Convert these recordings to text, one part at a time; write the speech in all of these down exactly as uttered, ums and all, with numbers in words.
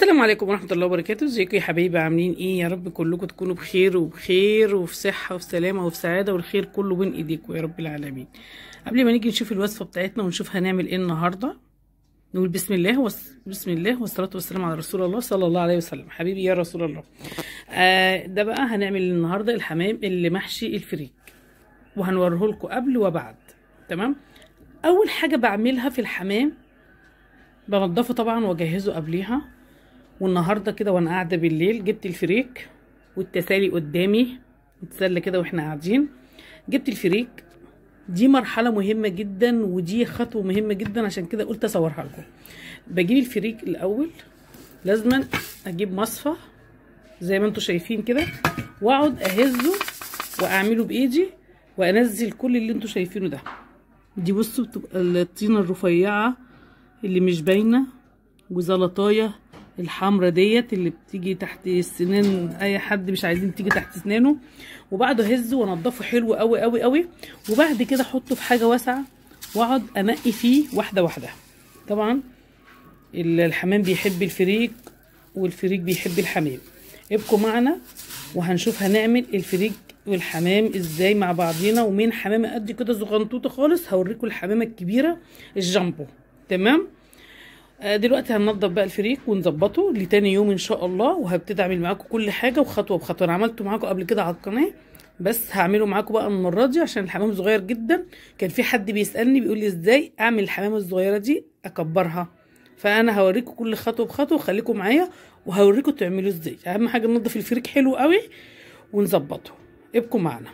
السلام عليكم ورحمة الله وبركاته. ازيكم يا حبايبي؟ عاملين ايه؟ يا رب كلكم تكونوا بخير وبخير وفي صحة وفي سلامة وفي سعادة، والخير كله بين ايديكم يا رب العالمين. قبل ما نيجي نشوف الوصفة بتاعتنا ونشوف هنعمل ايه النهاردة، نقول بسم الله وس... بسم الله والصلاة والسلام على رسول الله صلى الله عليه وسلم. حبيبي يا رسول الله. آه ده بقى هنعمل النهاردة الحمام اللي محشي الفريك، وهنوريه لكم قبل وبعد. تمام. اول حاجة بعملها في الحمام بنضفه طبعا واجهزه قبليها. والنهارده كده وانا قاعده بالليل جبت الفريك والتسالي قدامي نتسلى كده واحنا قاعدين. جبت الفريك، دي مرحله مهمه جدا ودي خطوه مهمه جدا، عشان كده قلت اصورها لكم. بجيب الفريك الاول، لازما اجيب مصفى زي ما انتم شايفين كده، واقعد اهزه واعمله بايدي وانزل كل اللي انتم شايفينه ده. دي بصوا بتبقى الطينه الرفيعه اللي مش باينه، وزلطايه الحمرة ديت اللي بتيجي تحت السنان اي حد مش عايزين تيجي تحت اسنانه. وبعد اهزه وانضفه حلو قوي قوي قوي، وبعد كده احطه في حاجه واسعه واقعد انقي فيه واحده واحده. طبعا الحمام بيحب الفريك والفريك بيحب الحمام. ابقوا معنا وهنشوف هنعمل الفريك والحمام ازاي مع بعضينا. ومين حمامه قد كده زغنطوطه خالص هوريكم الحمامه الكبيره الجامبو. تمام. دلوقتي هننضف بقى الفريك ونظبطه لتاني يوم ان شاء الله، وهبتدي اعمل معاكم كل حاجه وخطوه بخطوه. انا عملته معاكم قبل كده على القناه، بس هعمله معاكم بقى المره دي عشان الحمام صغير جدا. كان في حد بيسالني بيقول لي ازاي اعمل الحمامه الصغيره دي اكبرها، فانا هوريكم كل خطوه بخطوه. خليكم معايا وهوريكم تعملوا ازاي. اهم حاجه ننضف الفريك حلو قوي ونظبطه. ابقوا معنا.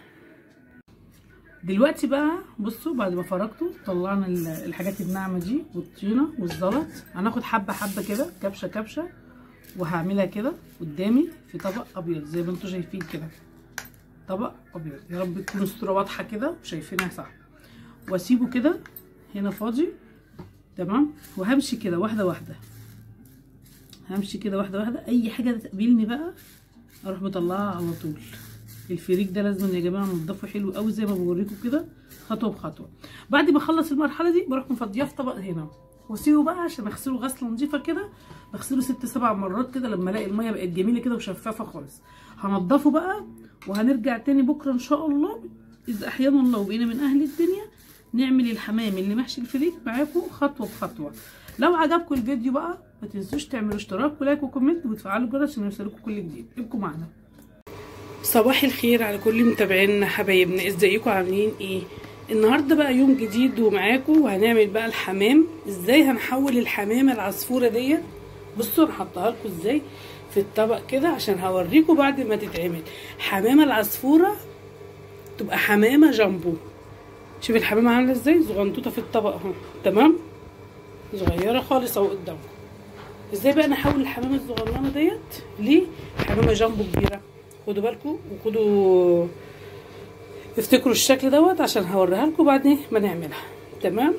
دلوقتي بقى بصوا، بعد ما فرغته طلعنا الحاجات الناعمه دي والطينه والزلط. هناخد حبه حبه كده، كبشه كبشه، وهعملها كده قدامي في طبق ابيض زي ما انتم شايفين كده. طبق ابيض، يا رب تكون الصوره واضحه كده وشايفينها صح. واسيبه كده هنا فاضي. تمام. وهمشي كده واحده واحده، همشي كده واحده واحده. اي حاجه تقابلني بقى اروح مطلعها على طول. الفريك ده لازم يا جماعه ننضفه حلو قوي زي ما بوريكم كده خطوه بخطوه. بعد ما اخلص المرحله دي بروح مفضيه في طبق هنا واسيبه بقى عشان اغسله غسله نظيفه كده. بغسله ست سبع مرات كده لما الاقي الميه بقت جميله كده وشفافه خالص. هنضفه بقى وهنرجع تاني بكره ان شاء الله اذا احيانا الله وبقينا من اهل الدنيا نعمل الحمام اللي محشي الفريك معاكم خطوه بخطوه. لو عجبكم الفيديو بقى ما تنسوش تعملوا اشتراك ولايك وكومنت وتفعلوا الجرس عشان يوصلكم كل جديد. ابقوا معنا. صباح الخير على كل متابعينا حبايبنا، ازيكم عاملين ايه؟ النهارده بقى يوم جديد ومعاكم، وهنعمل بقى الحمام. ازاي هنحول الحمامه العصفوره ديت؟ بصوا انا حطها لكم ازاي في الطبق كده عشان هوريكم بعد ما تتعمل. حمامه العصفوره تبقى حمامه جامبو. شوف الحمامه عامله ازاي زغنطوطه في الطبق اهو. تمام، صغيره خالص اهو قدامكم. ازاي بقى نحول الحمامه الصغننه ديت لحمامه جامبو كبيره؟ خدوا بالكم وخدوا افتكروا الشكل دوت عشان هوريها لكم بعد ما نعملها. تمام.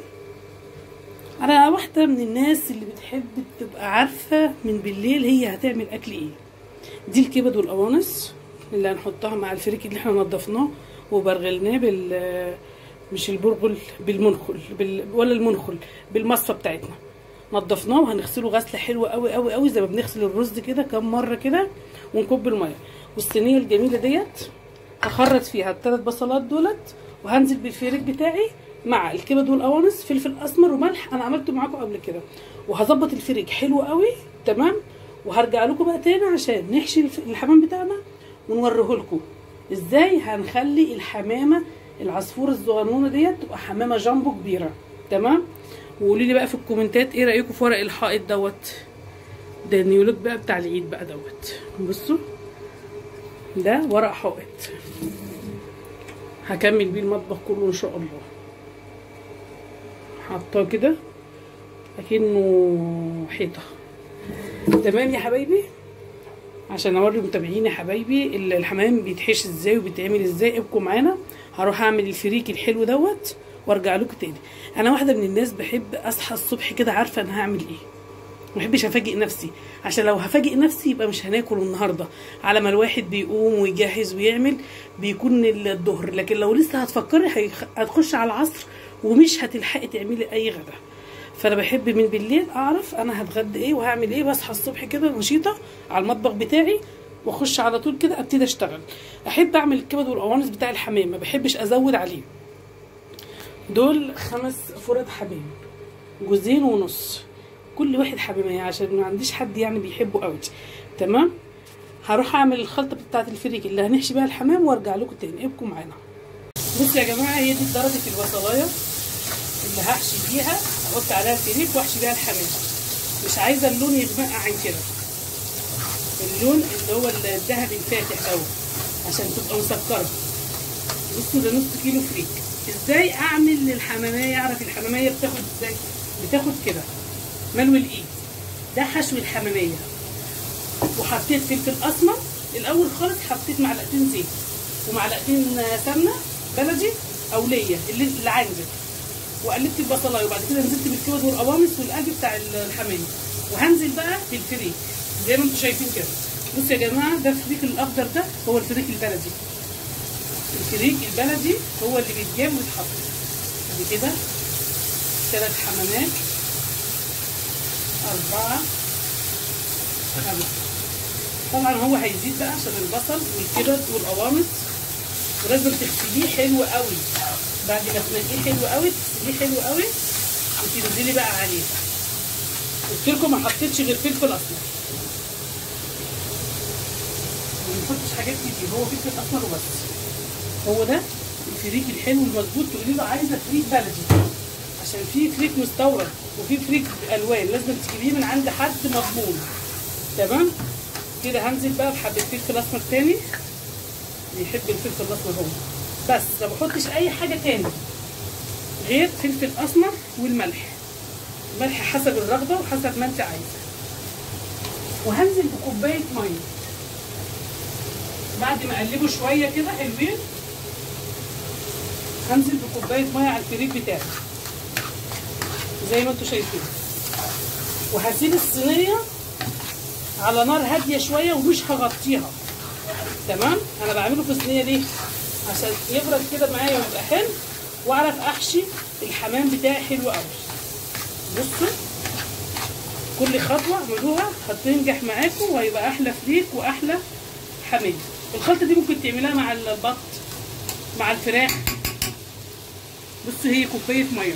انا واحده من الناس اللي بتحب تبقى عارفه من بالليل هي هتعمل اكل ايه. دي الكبد والقوانص اللي هنحطها مع الفريك اللي احنا نضفناه وبرغلناه بال مش البرغل بالمنخل بال... ولا المنخل بالمصفى بتاعتنا. نضفناه وهنغسله غسله حلوه قوي قوي قوي زي ما بنغسل الرز كده كام مره كده، ونكب الميه. والصينيه الجميله ديت هخرط فيها الثلاث بصلات دولت، وهنزل بالفريك بتاعي مع الكبد والقوانص، فلفل اسمر وملح. انا عملته معاكم قبل كده. وهظبط الفريك حلو قوي. تمام. وهرجع لكم بقى تاني عشان نحشي الحمام بتاعنا ونوريه لكم ازاي هنخلي الحمامه العصفوره الصغنونه ديت تبقى حمامه جامبو كبيره. تمام. وقولوا لي بقى في الكومنتات ايه رايكم في ورق الحائط دوت. ده النيولوك بقى بتاع العيد بقى دوت. بصوا ده ورق حائط هكمل بيه المطبخ كله ان شاء الله. حطاه كده اكنه حيطه. تمام يا حبايبي، عشان اوري متابعيني يا حبايبي الحمام بيتحشي ازاي وبيتعمل ازاي. ابقوا معانا. هروح اعمل الفريك الحلو دوت وارجع لكم تاني. انا واحده من الناس بحب اصحى الصبح كده عارفه انا هعمل ايه، ما بحبش افاجئ نفسي، عشان لو هفاجئ نفسي يبقى مش هناكل النهارده. على ما الواحد بيقوم ويجهز ويعمل بيكون الظهر، لكن لو لسه هتفكري هتخش على العصر ومش هتلحقي تعملي اي غدا. فانا بحب من بالليل اعرف انا هتغدى ايه وهعمل ايه، بصحى الصبح كده نشيطه على المطبخ بتاعي واخش على طول كده ابتدي اشتغل. احب اعمل الكبد والقوانص بتاع الحمام، ما بحبش ازود عليه. دول خمس فرد حمام، جوزين ونص، كل واحد حمامية عشان ما عنديش حد يعني بيحبه قوي. تمام. هروح اعمل الخلطه بتاعه الفريك اللي هنحشي بيها الحمام وارجع لكم تاني. ابقوا معانا. بصوا يا جماعه، هي دي درجه البصلايه اللي هحشي بيها، احط عليها الفريك واحشي بيها الحمام. مش عايزه اللون يغمق عن كده، اللون اللي هو الذهبي الفاتح دوت عشان تبقى مسكره. بصوا ده نص كيلو فريك. ازاي اعمل للحماميه؟ اعرف الحماميه بتاخد ازاي؟ بتاخد كده ملو الايد. ده حشو الحماميه. وحطيت فلفل اسمر الاول خالص، حطيت معلقتين زيت ومعلقتين سمنه بلدي او ليا اللي, اللي عندك، وقلبت البصلايه، وبعد كده نزلت بالكبد والقوانص والقلب بتاع الحمام، وهنزل بقى بالفريك زي ما انتم شايفين كده. بصوا يا جماعه، ده الفريك الاخضر ده هو الفريك البلدي. الفريك البلدي هو اللي بيتجاب ويتحط. بعد كده ثلاث حمامات، اربعه، خمسه. طبعا هو هيزيد بقى عشان البصل والكبد والقوانص، ولازم تغسليه حلو قوي. بعد ما تنقيه حلو قوي تغسليه حلو قوي وتنزلي بقى عليه. قلت لكم ما حطيتش غير فلفل اسمر، ما بنحطش حاجات كتير، هو فلفل اسمر وبس. هو ده الفريك الحلو المظبوط. تقولي له عايزه فريك بلدي، عشان في فريك مستورد وفي فريك الوان، لازم تجيبيه من عند حد مضمون. تمام كده. هنزل بقى بحبه فلفل اسمر تاني، بيحب الفلفل الاسمر هو بس، ما بحطش اي حاجه تاني غير فلفل اسمر والملح. الملح حسب الرغبه وحسب ما انت عايزه. وهنزل بكوبايه ميه بعد ما اقلبه شويه كده حلوين. هنزل بكوبايه ميه على الفريك بتاعي زي ما انتم شايفين، وهسيب الصينيه على نار هاديه شويه ومش هغطيها. تمام. انا بعمله في الصينيه ليه؟ عشان يبرد كده معايا ويبقى حلو، واعرف احشي الحمام بتاعي حلو قوي. بصوا كل خطوه اعملوها هتنجح معاكم وهيبقى احلى فريك واحلى حمام. الخلطه دي ممكن تعملها مع البط، مع الفراخ. بصوا هي كوبايه ميه،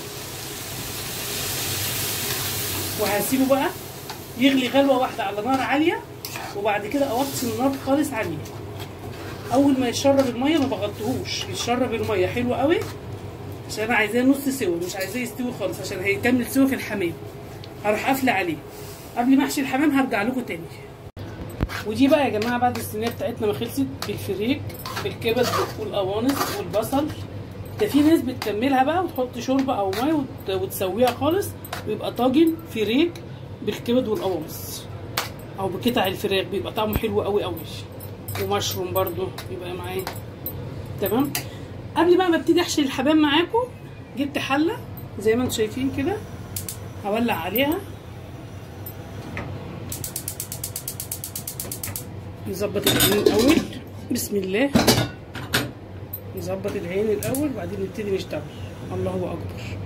وهسيبه بقى يغلي غلوه واحده على نار عاليه، وبعد كده اوطي النار خالص عليه. اول ما يتشرب الميه ما بغطيهوش، يتشرب الميه حلو قوي عشان انا عايزاه نص سوا، مش عايزاه يستوي خالص عشان هيكمل سوا في الحمام. هروح قافله عليه. قبل ما احشي الحمام هرجع لكم تاني. ودي بقى يا جماعه بعد الصينيه بتاعتنا ما خلصت بالفريك بالكبد والقوانص والبصل. ده في ناس بتكملها بقى وتحط شوربه او ميه وتسويها خالص، ويبقى طاجن فريك بالكبد والقوانص او بقطع الفراخ، بيبقى طعمه حلو قوي قوي. ومشروم برضو يبقى معاه. تمام. قبل بقى ما ابتدي احشي الحمام معاكم، جبت حله زي ما انتم شايفين كده، هولع عليها. نظبط العين الاول، بسم الله. نظبط العين الاول وبعدين نبتدي نشتغل. الله اكبر.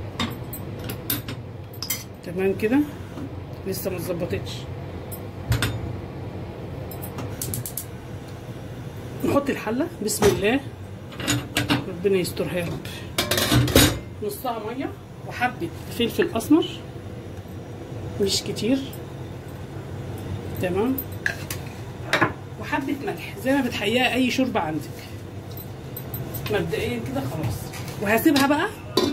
تمام كده. لسه ما اتظبطتش. نحط الحله بسم الله، ربنا يسترها يا رب. نصها ميه وحبه فلفل اسمر مش كتير. تمام. وحبه ملح زي ما بتحيها اي شوربه عندك مبدئيا كده خلاص. وهسيبها بقى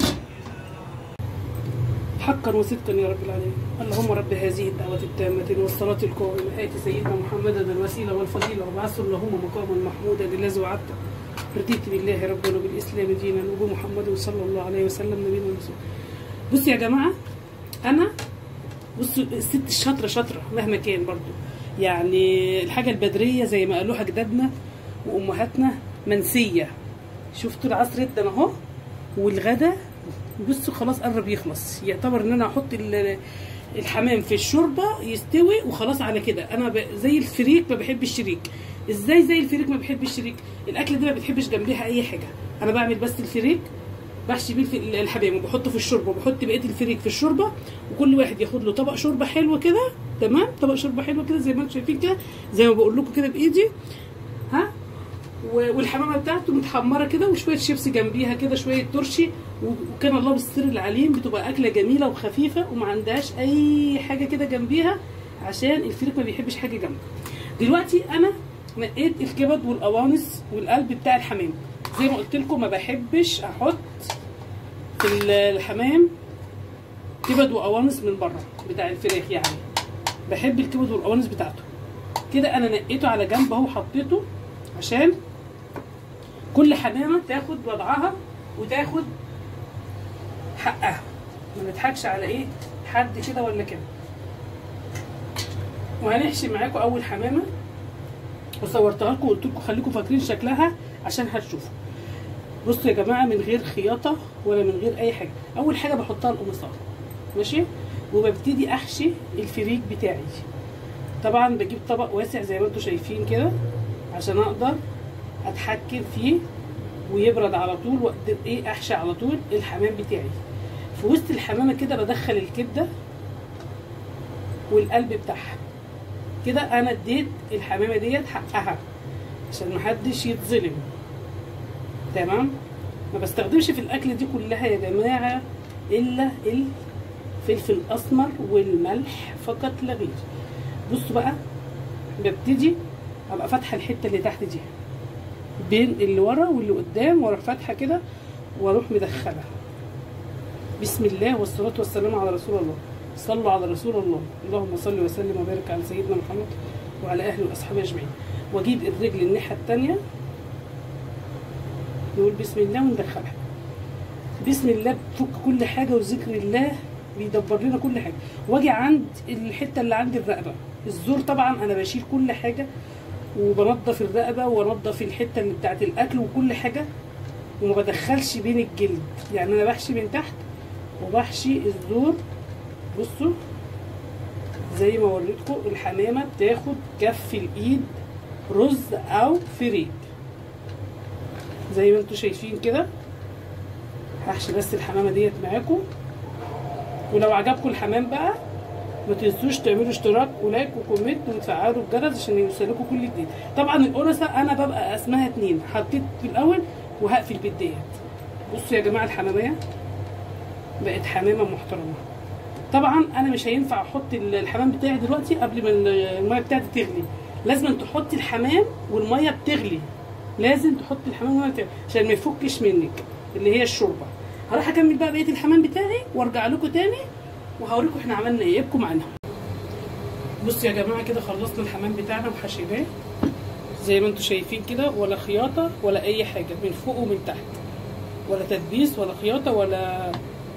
حقا وصدقا يا رب العالمين. اللهم رب هذه الدعوة التامة والصلاة القائمة آت سيدنا محمدا الوسيلة والفضيلة وابعثه اللهم مقاما محمودا الذي وعدته. رضيت بالله ربنا وبالإسلام دينا وبمحمد صلى الله عليه وسلم نبينا ورسوله. بصوا يا جماعة، أنا بصوا الست الشاطرة شاطرة مهما كان برضو، يعني الحاجة البدرية زي ما قالوها جدادنا وأمهاتنا منسية. شفتوا العصر ده اهو، والغدا بصوا خلاص قرب يخلص. يعتبر ان انا احط الحمام في الشوربه يستوي وخلاص على كده. انا ب... زي الفريك ما بحبش الشريك. ازاي زي الفريك ما بحبش الشريك؟ الاكل ده ما بتحبش جنبيها اي حاجه. انا بعمل بس الفريك بحشي بيه الحمام وبحطه في الشوربه وبحط بقيه الفريك في الشوربه، وكل واحد ياخد له طبق شوربه حلو كده. تمام، طبق شوربه حلو كده زي ما انتم شايفين كده، زي ما بقول لكم كده بايدي. ها، والحمامه بتاعته متحمره كده وشويه شيبسي جنبيها كده، شويه ترشي، وكان الله بالسر العليم بتبقى اكله جميله وخفيفه وما عندهاش اي حاجه كده جنبيها، عشان الفريك ما بيحبش حاجه جنبه. دلوقتي انا نقيت الكبد والقوانص والقلب بتاع الحمام. زي ما قلت لكم ما بحبش احط في الحمام كبد وقوانص من بره بتاع الفراخ، يعني بحب الكبد والقوانص بتاعته كده. انا نقيته على جنب اهو، حطيته عشان كل حمامه تاخد وضعها وتاخد حقها، ما نضحكش على ايه حد كده ولا كده. وهنحشي معاكم اول حمامه وصورتها لكم وقلت لكم خليكم فاكرين شكلها عشان هتشوفوا. بصوا يا جماعه، من غير خياطه ولا من غير اي حاجه. اول حاجه بحطها القمصان، ماشي، وببتدي احشي الفريك بتاعي. طبعا بجيب طبق واسع زي ما انتم شايفين كده عشان اقدر اتحكم فيه ويبرد على طول، واقدر ايه احشي على طول الحمام بتاعي. في وسط الحمامه كده بدخل الكبده والقلب بتاعها كده. انا اديت الحمامه ديت حقها عشان محدش يتظلم. تمام، ما بستخدمش في الاكل دي كلها يا جماعه الا الفلفل الاسمر والملح فقط لا غير. بصوا بقى، ببتدي ابقى فاتحه الحته اللي تحت دي بين اللي ورا واللي قدام، واروح فاتحه كده واروح مدخلها. بسم الله والصلاه والسلام على رسول الله. صلوا على رسول الله. اللهم صل وسلم وبارك على سيدنا محمد وعلى اهله واصحابه اجمعين. واجيب الرجل الناحيه الثانيه، نقول بسم الله وندخلها. بسم الله بتفك كل حاجه، وذكر الله بيدبر لنا كل حاجه. واجي عند الحته اللي عند الرقبه، الزور طبعا انا بشيل كل حاجه وبنضف الرقبه وانضف الحته اللي بتاعت الاكل وكل حاجه، وما بدخلش بين الجلد. يعني انا بحشي من تحت وبحشي الزور. بصوا زي ما وريتكم، الحمامه بتاخد كف الايد رز او فريك زي ما انتم شايفين كده. هحشي بس الحمامه ديت معاكم. ولو عجبكم الحمام بقى ما تنسوش تعملوا اشتراك ولايك وكومنت وتفعلوا الجرس عشان يوصلكم كل جديد. طبعا القرصه انا ببقى اسمها اتنين، حطيت في الاول وهقفل بالديت. بصوا يا جماعه، الحماميه بقت حمامه محترمه. طبعا انا مش هينفع احط الحمام بتاعي دلوقتي قبل ما الميه بتاعتي تغلي. لازم تحطي الحمام والميه بتغلي، لازم تحطي الحمام والميه بتغلي عشان ما يفكش منك اللي هي الشوربه. هروح اكمل بقى بقيه الحمام بتاعي وارجع لكم تاني وهوريكم احنا عملنا ايه. ابقوا معانا. بصوا يا جماعه كده، خلصنا الحمام بتاعنا وحشيناه زي ما انتم شايفين كده، ولا خياطه ولا اي حاجه من فوق ومن تحت، ولا تدبيس ولا خياطه ولا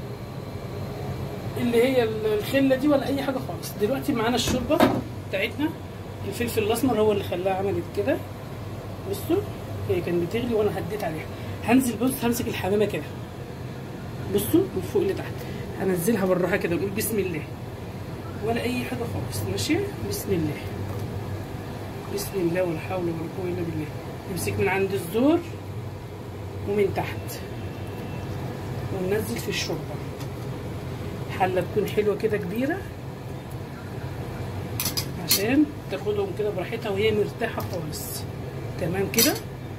اللي هي الخله دي ولا اي حاجه خالص. دلوقتي معانا الشوربه بتاعتنا. الفلفل الاسمر هو اللي خلاها عملت كده. بصوا هي كانت بتغلي وانا هديت عليها. هنزل، بص همسك الحمامه كده، بصوا من فوق لتحت، هنزلها بالراحه كده ونقول بسم الله ولا اي حاجه خالص. ماشي، بسم الله بسم الله ولا حول ولا قوه الا بالله. نمسك من عند الزور ومن تحت وننزل في الشوربه. حله تكون حلوه كده كبيره عشان تاخدهم كده براحتها وهي مرتاحه خالص. تمام كده.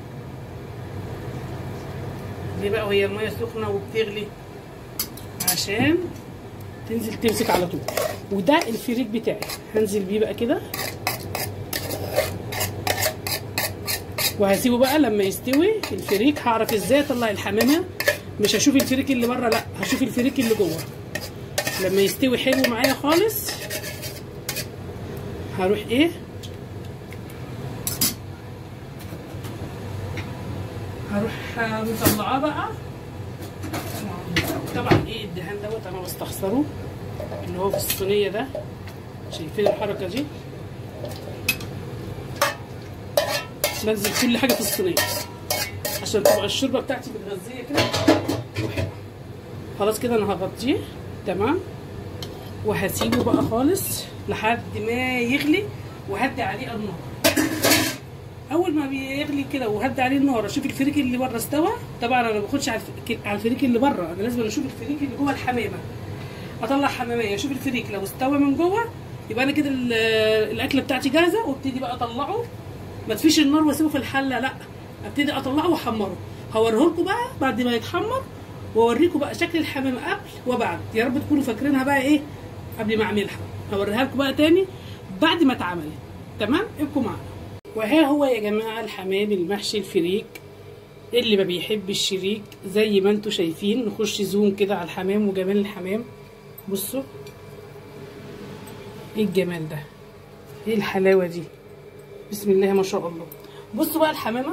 ليه بقى وهي الميه سخنه وبتغلي؟ عشان تنزل تمسك على طول. وده الفريك بتاعي هنزل بيه بقى كده، وهسيبه بقى لما يستوي الفريك. هعرف ازاي اطلع الحمامه، مش هشوف الفريك اللي بره، لا هشوف الفريك اللي جوه. لما يستوي حلو معايا خالص هروح ايه، هروح مطلعاه بقى. طبعا ايه الدهان دوت انا بستخسره اللي هو في الصينيه ده. شايفين الحركه دي؟ بنزل كل حاجه في الصينيه عشان تبقى الشوربه بتاعتي متغذيه كده وحلوه. خلاص كده انا هغطيه. تمام، وهسيبه بقى خالص لحد ما يغلي وهدي عليه النار. اول ما بيغلي كده وهدي عليه النار اشوف الفريك اللي بره استوى. طبعا انا ما باخدش على الفريك اللي بره، انا لازم اشوف الفريك اللي جوه الحمامه. اطلع حماميه اشوف الفريك لو استوى من جوه يبقى انا كده الاكله بتاعتي جاهزه، وابتدي بقى اطلعه. ما تفيش النار واسيبه في الحله، لا، ابتدي اطلعه واحمره. هوريه لكم بقى بعد ما يتحمر، واوريكم بقى شكل الحمامه قبل وبعد. يا رب تكونوا فاكرينها بقى ايه قبل ما اعملها. هوريها لكم بقى تاني بعد ما اتعملت. تمام، ابقوا معانا. وها هو يا جماعه الحمام المحشي الفريك. اللي ما بيحب الشريك زي ما انتم شايفين، نخش زوم كده على الحمام وجمال الحمام. بصوا ايه الجمال ده، ايه الحلاوه دي، بسم الله ما شاء الله. بصوا بقى الحمامه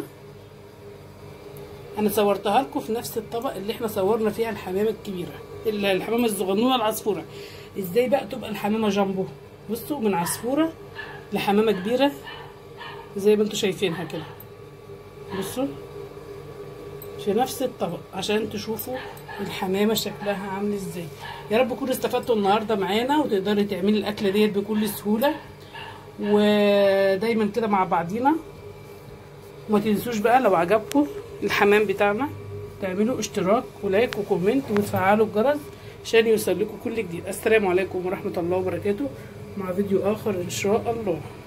انا صورتها لكم في نفس الطبق اللي احنا صورنا فيها الحمامه الكبيره، الحمامه الصغنونه العصفوره. ازاي بقى تبقى الحمامه جامبو؟ بصوا من عصفوره لحمامه كبيره زي ما انتم شايفينها كده. بصوا في نفس الطبق عشان تشوفوا الحمامه شكلها عامل ازاي. يا رب تكونوا استفدتوا النهارده معانا وتقدري تعملي الاكله ديت بكل سهوله، ودايما كده مع بعضينا. وما تنسوش بقى لو عجبكم الحمام بتاعنا تعملوا اشتراك ولايك وكومنت وتفعلوا الجرس عشان يوصل لكم كل جديد. السلام عليكم ورحمه الله وبركاته، مع فيديو اخر ان شاء الله.